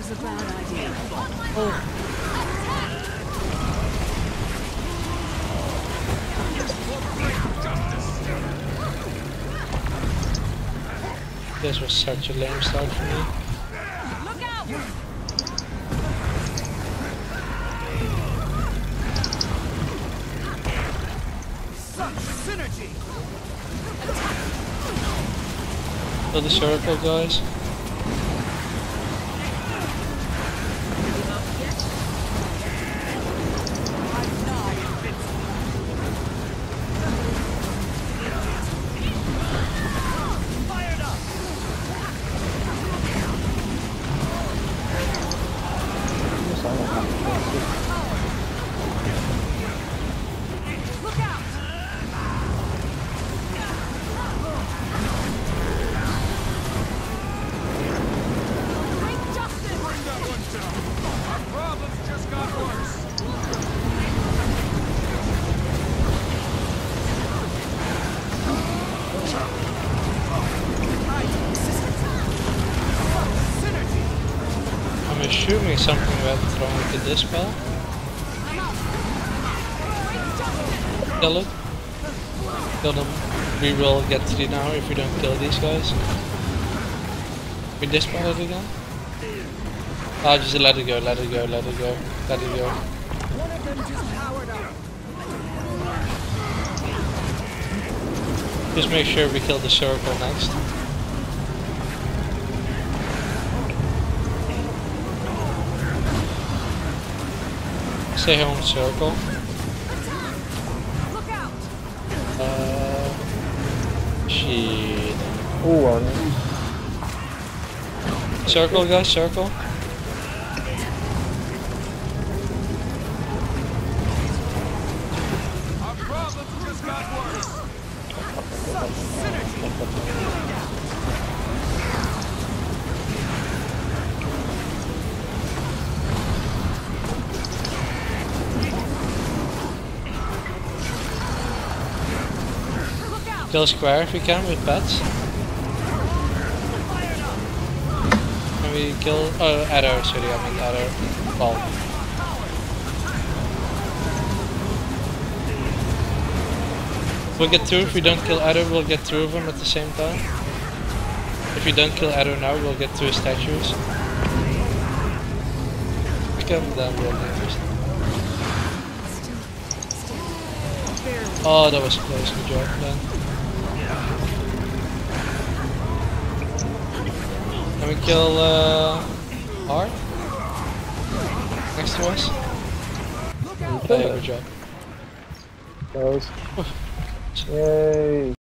was a bad idea. This was such a lame start for me. Look out! Such synergy! Kill the circle, guys. Look out! Bring justice! Bring that one down! Our problems just got worse! Synergy! I'm assuming something about throwing the dispel. Kill it. Kill them. We will get 3 now if we don't kill these guys. We dispel it again. Oh, just let it go, let it go, let it go, let it go. One of them just powered up! Just make sure we kill the circle next. Stay home, circle. Look out! Shit. Oh, Circle, guys, circle. Our problems just got worse! Such synergy! Look out! Kill square if we can with pets. Can we kill... Oh, arrow, sorry, I meant arrow. Ball. We'll get through. If we don't kill arrow, we'll get through of them at the same time. If we don't kill arrow now, we'll get through statues. Come down, real dangerous. Oh, that was close. Good job, man. Can we kill R? Next to us? Yeah, good job. Close. Yay.